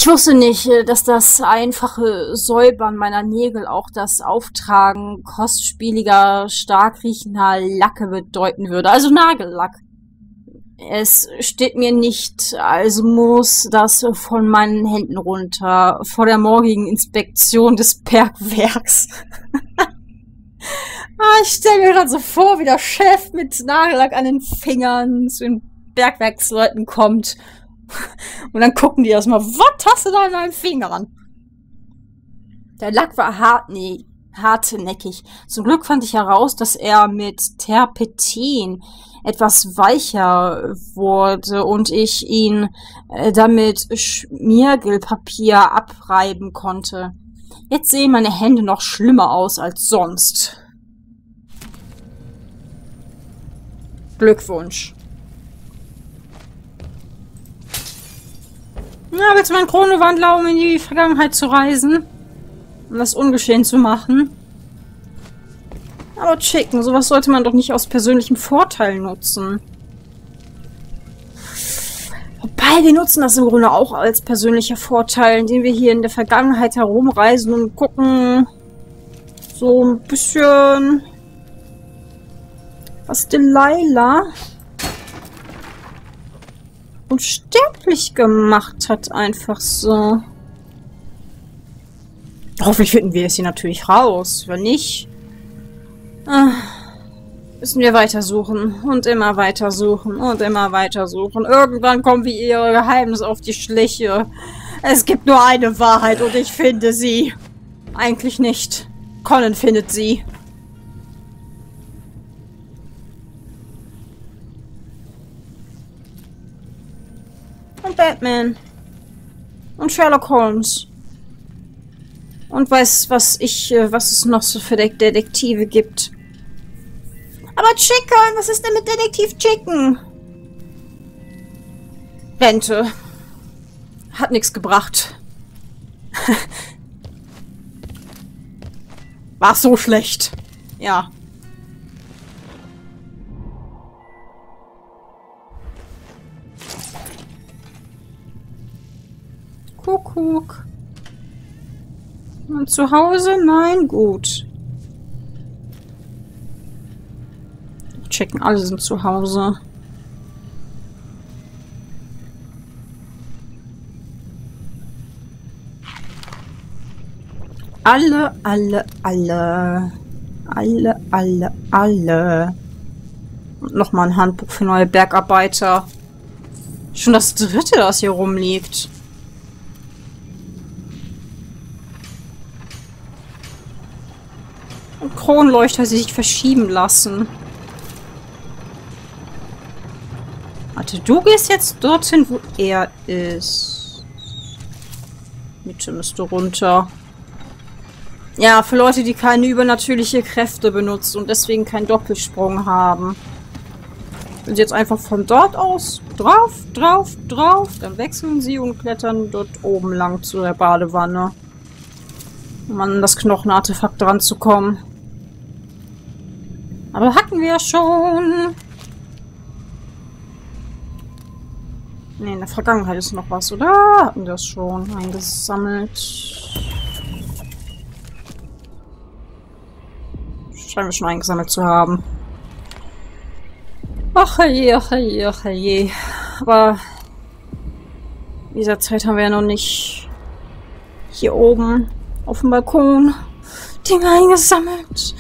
Ich wusste nicht, dass das einfache Säubern meiner Nägel auch das Auftragen kostspieliger, stark riechender Lacke bedeuten würde. Also Nagellack. Es steht mir nicht, also muss das von meinen Händen runter, vor der morgigen Inspektion des Bergwerks. Ich stelle mir gerade so vor, wie der Chef mit Nagellack an den Fingern zu den Bergwerksleuten kommt. Und dann gucken die erstmal, was hast du da in deinen Fingern? Der Lack war hartnäckig. Zum Glück fand ich heraus, dass er mit Terpentin etwas weicher wurde und ich ihn damit Schmiergelpapier abreiben konnte. Jetzt sehen meine Hände noch schlimmer aus als sonst. Glückwunsch. Na, willst du meinen Kronewandler, um in die Vergangenheit zu reisen? Um das ungeschehen zu machen? Aber Chicken, sowas sollte man doch nicht aus persönlichem Vorteil nutzen. Wobei, wir nutzen das im Grunde auch als persönlicher Vorteil, indem wir hier in der Vergangenheit herumreisen und gucken, so ein bisschen, was Delilah unsterblich gemacht hat, einfach so. Hoffentlich finden wir es hier natürlich raus. Wenn nicht, müssen wir weitersuchen und immer weitersuchen und immer weitersuchen. Irgendwann kommen wir ihr Geheimnis auf die Schliche. Es gibt nur eine Wahrheit und ich finde sie. Eigentlich nicht. Colin findet sie. Und Batman. Und Sherlock Holmes. Und weiß, was es noch so für Detektive gibt. Aber Chicken, was ist denn mit Detektiv Chicken? Rente. Hat nichts gebracht. War so schlecht. Ja. Kuckuck. Und zu Hause? Nein, gut. Checken, alle sind zu Hause. Alle. Und nochmal ein Handbuch für neue Bergarbeiter. Schon das dritte, das hier rumliegt. Und Kronleuchter, die sich verschieben lassen. Warte, du gehst jetzt dorthin, wo er ist. Mitte müsste runter. Ja, für Leute, die keine übernatürliche Kräfte benutzen und deswegen keinen Doppelsprung haben. Wenn sie jetzt einfach von dort aus drauf, dann wechseln sie und klettern dort oben lang zu der Badewanne. Um an das Knochenartefakt dran zu kommen. Aber hatten wir ja schon. Ne, in der Vergangenheit ist noch was, oder? Hatten wir das schon eingesammelt? Scheinen wir schon eingesammelt zu haben. Ach je, ach je, ach je. Aber in dieser Zeit haben wir ja noch nicht hier oben auf dem Balkon Dinge eingesammelt.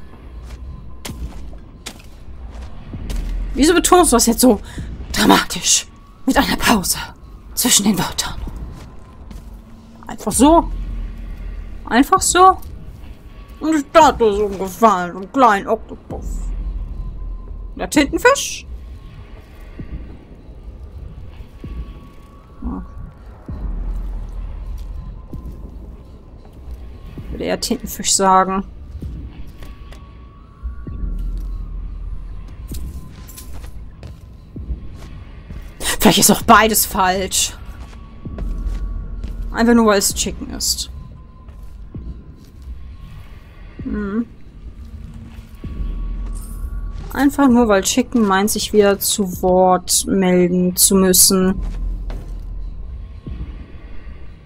Wieso betonst du das jetzt so dramatisch? Mit einer Pause zwischen den Wörtern. Einfach so. Einfach so. Und ich dachte, so einen Gefallen, so einen kleinen Oktopus. Der Tintenfisch? Ja. Würde eher Tintenfisch sagen. Vielleicht ist auch beides falsch. Einfach nur, weil es Chicken ist. Einfach nur, weil Chicken meint, sich wieder zu Wort melden zu müssen.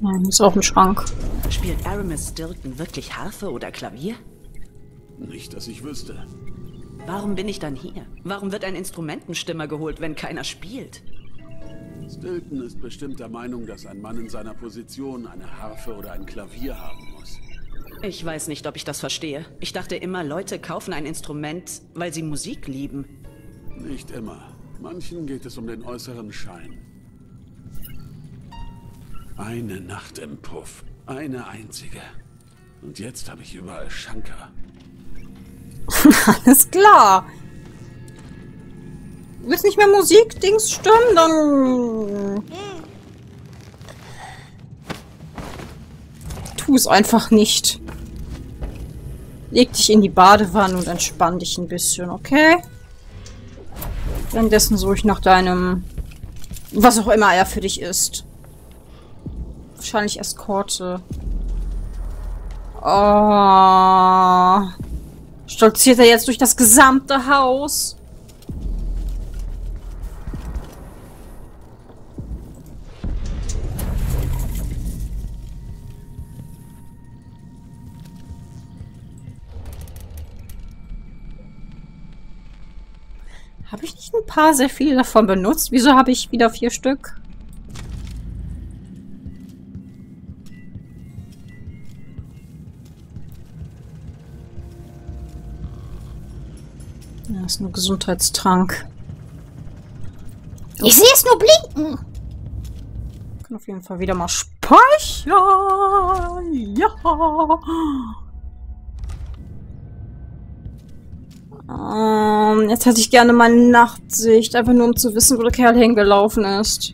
Ist auch ein Schrank. Spielt Aramis Stilton wirklich Harfe oder Klavier? Nicht, dass ich wüsste. Warum bin ich dann hier? Warum wird ein Instrumentenstimmer geholt, wenn keiner spielt? Stilton ist bestimmt der Meinung, dass ein Mann in seiner Position eine Harfe oder ein Klavier haben muss. Ich weiß nicht, ob ich das verstehe. Ich dachte immer, Leute kaufen ein Instrument, weil sie Musik lieben. Nicht immer. Manchen geht es um den äußeren Schein. Eine Nacht im Puff. Eine einzige. Und jetzt habe ich überall Schanker. Alles klar. Du willst nicht mehr Musik-Dings stimmen? Dann... tu es einfach nicht. Leg dich in die Badewanne und entspann dich ein bisschen, okay? Währenddessen suche ich nach deinem... was auch immer er für dich ist. Wahrscheinlich Eskorte. Oh. Stolziert er jetzt durch das gesamte Haus? Habe ich nicht ein paar sehr viele davon benutzt? Wieso habe ich wieder 4 Stück? Ja, ist nur Gesundheitstrank. Ich sehe es nur blinken! Ich kann auf jeden Fall wieder mal speichern. Ja. Jetzt hätte ich gerne meine Nachtsicht, einfach nur um zu wissen, wo der Kerl hingelaufen ist.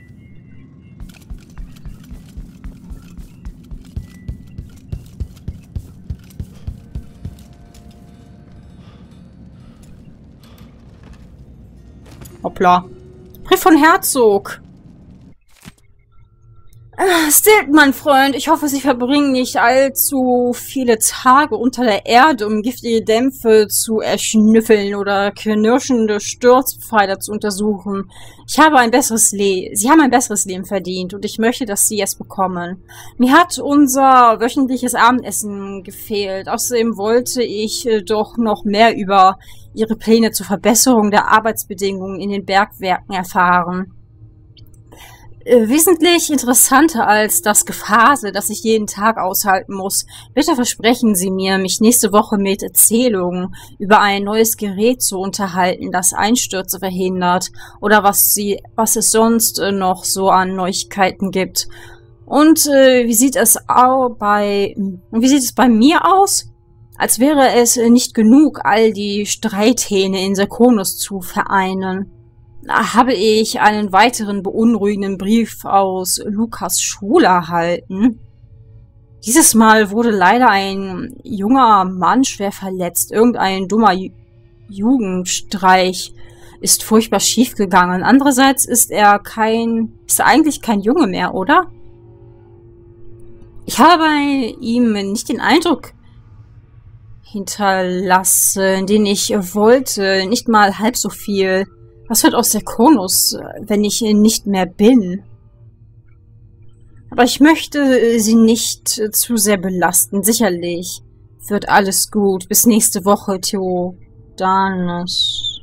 Hoppla. Brief von Herzog. Stilton, mein Freund, ich hoffe, Sie verbringen nicht allzu viele Tage unter der Erde, um giftige Dämpfe zu erschnüffeln oder knirschende Sturzpfeiler zu untersuchen. Sie haben ein besseres Leben verdient und ich möchte, dass Sie es bekommen. Mir hat unser wöchentliches Abendessen gefehlt. Außerdem wollte ich doch noch mehr über Ihre Pläne zur Verbesserung der Arbeitsbedingungen in den Bergwerken erfahren. Wesentlich interessanter als das Gefasel, das ich jeden Tag aushalten muss. Bitte versprechen Sie mir, mich nächste Woche mit Erzählungen über ein neues Gerät zu unterhalten, das Einstürze verhindert oder was es sonst noch so an Neuigkeiten gibt. Und wie sieht es bei mir aus? Als wäre es nicht genug, all die Streithähne in Serkonos zu vereinen. Habe ich einen weiteren beunruhigenden Brief aus Lukas Schule erhalten. Dieses Mal wurde leider ein junger Mann schwer verletzt. Irgendein dummer Jugendstreich ist furchtbar schiefgegangen. Andererseits ist er eigentlich kein Junge mehr, oder? Ich habe bei ihm nicht den Eindruck hinterlassen, den ich wollte. Nicht mal halb so viel. Was wird aus Serkonos, wenn ich nicht mehr bin? Aber ich möchte sie nicht zu sehr belasten. Sicherlich wird alles gut. Bis nächste Woche, Theodanos.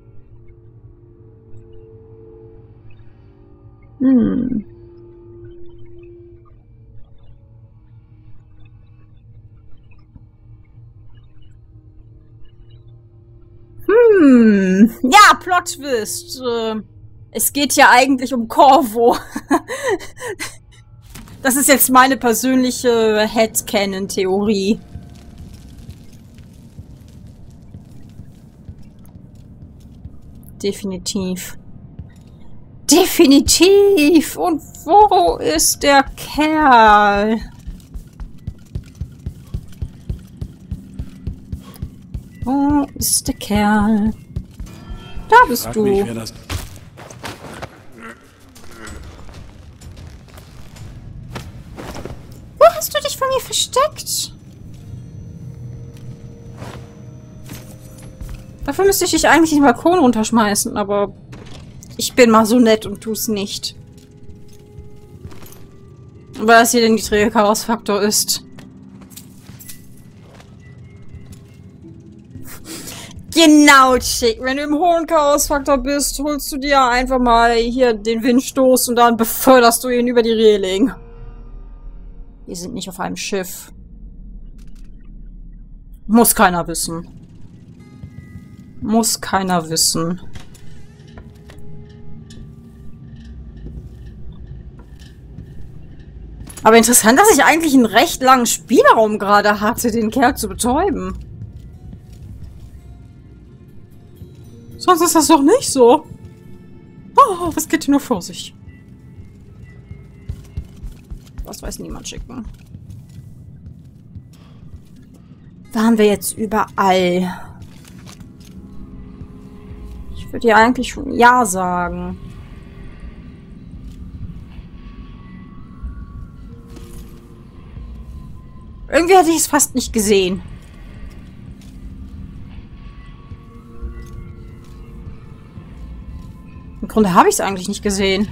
Ja, Plot-Twist. Es geht ja eigentlich um Corvo. Das ist jetzt meine persönliche Headcanon-Theorie. Definitiv. Definitiv! Und wo ist der Kerl? Wo ist der Kerl? Da bist du. Mich, wer das Wo hast du dich von mir versteckt? Dafür müsste ich dich eigentlich den Balkon runterschmeißen, aber ich bin mal so nett und tu's nicht. weil das hier der niedrige Chaosfaktor ist. Genau, Chick. Wenn du im hohen Chaosfaktor bist, holst du dir einfach mal hier den Windstoß und dann beförderst du ihn über die Reling. Wir sind nicht auf einem Schiff. Muss keiner wissen. Muss keiner wissen. Aber interessant, dass ich eigentlich einen recht langen Spielraum gerade hatte, den Kerl zu betäuben. Sonst ist das doch nicht so. Oh, was geht hier nur vor sich? Was weiß niemand schicken. Waren wir jetzt überall? Ich würde ja eigentlich schon ja sagen. Irgendwie hätte ich es fast nicht gesehen. Im Grunde habe ich es eigentlich nicht gesehen.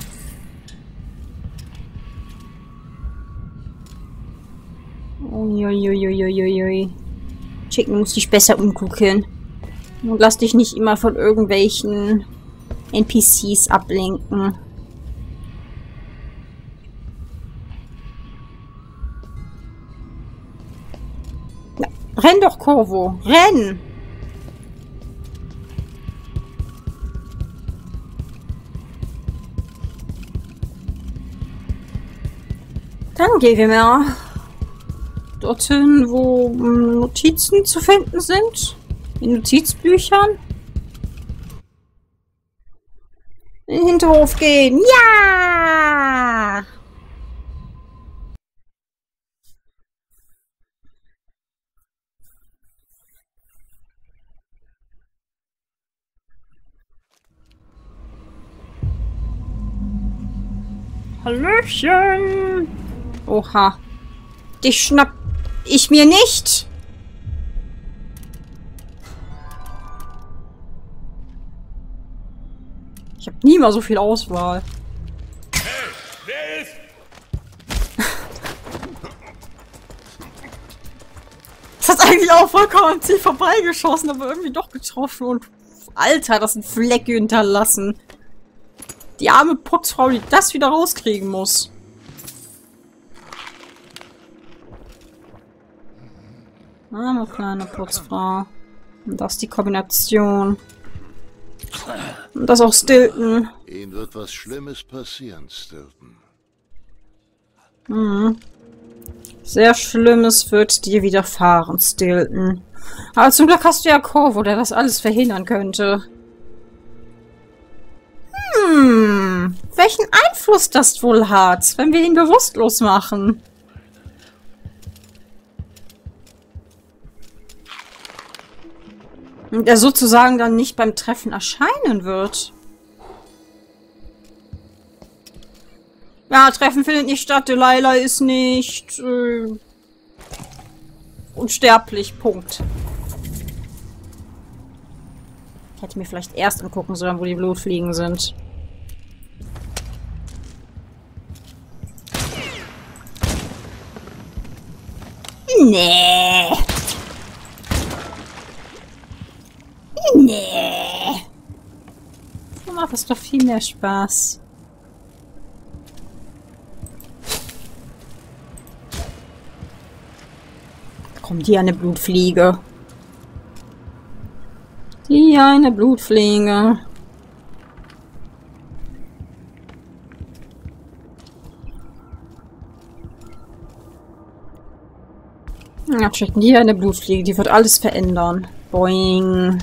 Uiuiuiuiui. Chicken, muss dich besser umgucken. Und lass dich nicht immer von irgendwelchen NPCs ablenken. Na, renn doch, Corvo. Renn! Dann gehen wir mal dorthin, wo Notizen zu finden sind. In Notizbüchern. In den Hinterhof gehen. Ja! Hallöchen! Oha. Dich schnapp ich mir nicht. Ich habe nie mal so viel Auswahl. Hey, wer ist? Das hat eigentlich auch vollkommen am Ziel vorbeigeschossen, aber irgendwie doch getroffen und Alter, das sind Flecke hinterlassen. Die arme Putzfrau, die das wieder rauskriegen muss. Arme kleine Putzfrau. Und das die Kombination. Und das auch Stilton. Ihnen wird was Schlimmes passieren, Stilton. Mhm. Sehr Schlimmes wird dir widerfahren, Stilton. Aber zum Glück hast du ja Corvo, der das alles verhindern könnte. Welchen Einfluss das wohl hat, wenn wir ihn bewusstlos machen? Und er sozusagen dann nicht beim Treffen erscheinen wird. Ja, Treffen findet nicht statt, Delilah ist nicht unsterblich, Punkt. Ich hätte mir vielleicht erst angucken sollen, wo die Blutfliegen sind. Nee. Nee. So macht es doch viel mehr Spaß. Kommt hier eine Blutfliege. Die eine Blutfliege. Ja, checken hier eine Blutfliege. Die wird alles verändern. Boing.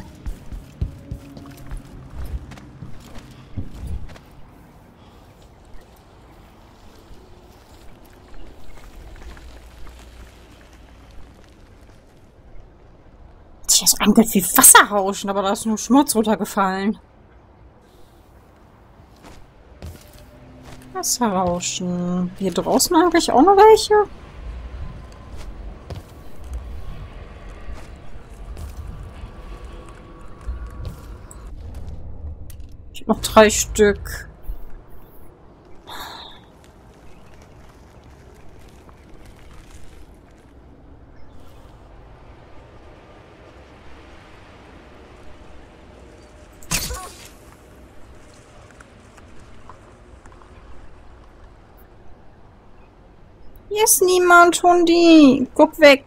Tja, so angehört wie Wasserrauschen, aber da ist nur Schmutz runtergefallen. Wasserrauschen. Hier draußen eigentlich auch noch welche? Ich hab noch 3 Stück. Hier ist niemand, Hundi. Guck weg.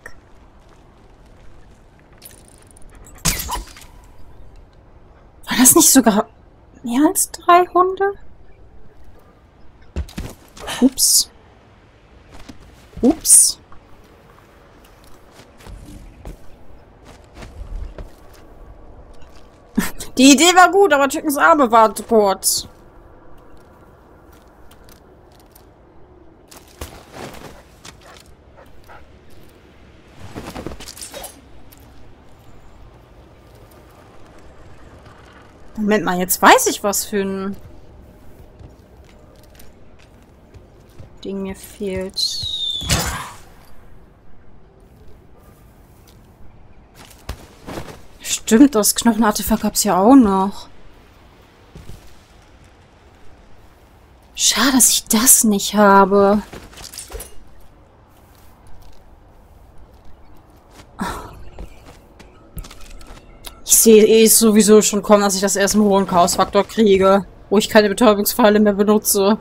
War das nicht sogar mehr als 3 Hunde? Ups. Ups. Die Idee war gut, aber Chickens Arme war zu kurz. Moment mal, jetzt weiß ich, was für ein Ding mir fehlt. Stimmt, das Knochenartefakt gab's ja auch noch. Schade, dass ich das nicht habe. Ich sehe eh sowieso schon kommen, dass ich das erst im hohen Chaosfaktor kriege, wo ich keine Betäubungspfeile mehr benutze.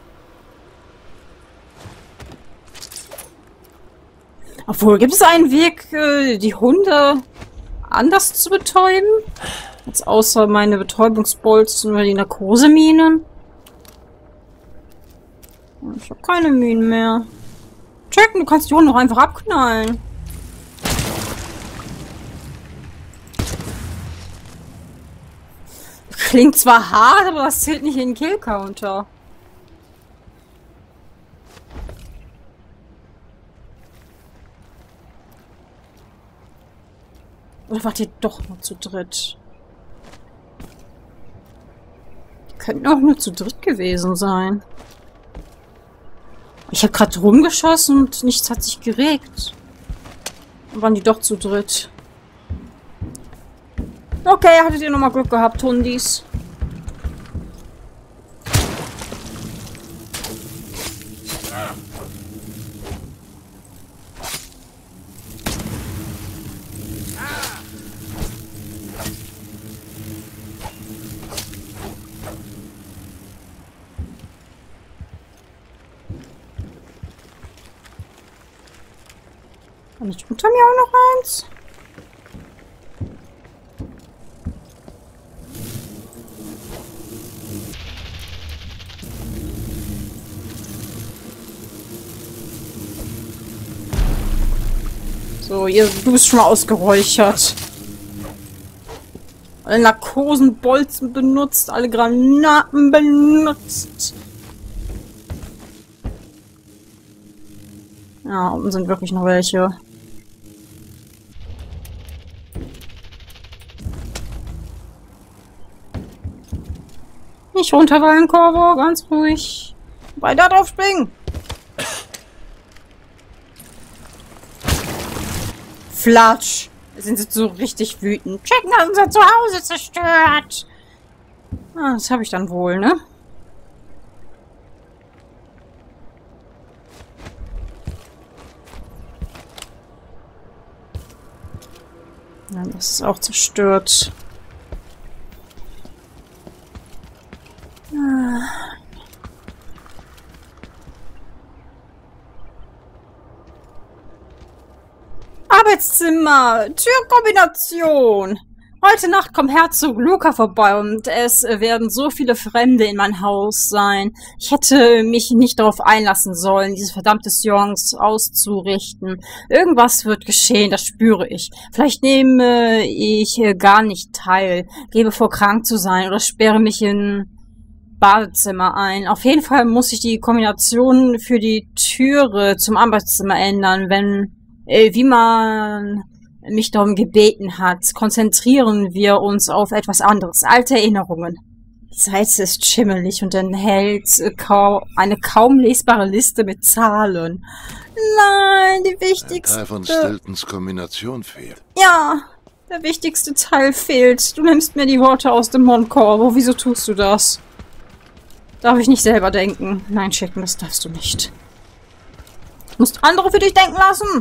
Obwohl, gibt es einen Weg, die Hunde anders zu betäuben? Jetzt außer meine Betäubungsbolzen oder die Narkoseminen? Ich habe keine Minen mehr. Checken, du kannst die Hunde doch einfach abknallen. Klingt zwar hart, aber das zählt nicht in den Kill-Counter. Oder wart ihr doch nur zu dritt? Die könnten auch nur zu dritt gewesen sein. Ich habe gerade rumgeschossen und nichts hat sich geregt. Dann waren die doch zu dritt. Okay, hattet ihr nochmal Glück gehabt, Hundis. Kann ich unter mir auch noch eins? So, du bist schon mal ausgeräuchert. Alle Narkosenbolzen benutzt, alle Granaten benutzt. Ja, unten sind wirklich noch welche. Nicht runterfallen, Corvo, ganz ruhig. Weiter drauf springen. Flatsch. Wir sind jetzt so richtig wütend. Checken hat unser Zuhause zerstört. Ah, das habe ich dann wohl, ne? Ja, das ist auch zerstört. Arbeitszimmer, Türkombination. Heute Nacht kommt Herzog Luca vorbei und es werden so viele Fremde in mein Haus sein. Ich hätte mich nicht darauf einlassen sollen, diese verdammte Seance auszurichten. Irgendwas wird geschehen, das spüre ich. Vielleicht nehme ich gar nicht teil, gebe vor, krank zu sein oder sperre mich in Badezimmer ein. Auf jeden Fall muss ich die Kombination für die Türe zum Arbeitszimmer ändern, wie man mich darum gebeten hat. Konzentrieren wir uns auf etwas anderes. Alte Erinnerungen. Die Seite ist schimmelig und enthält eine kaum lesbare Liste mit Zahlen. Nein, die wichtigste... Ein Teil von Stiltons Kombination fehlt. Ja, der wichtigste Teil fehlt. Du nimmst mir die Worte aus dem Mund, Corvo. Wieso tust du das? Darf ich nicht selber denken? Nein, Chicken, das darfst du nicht. Du musst andere für dich denken lassen.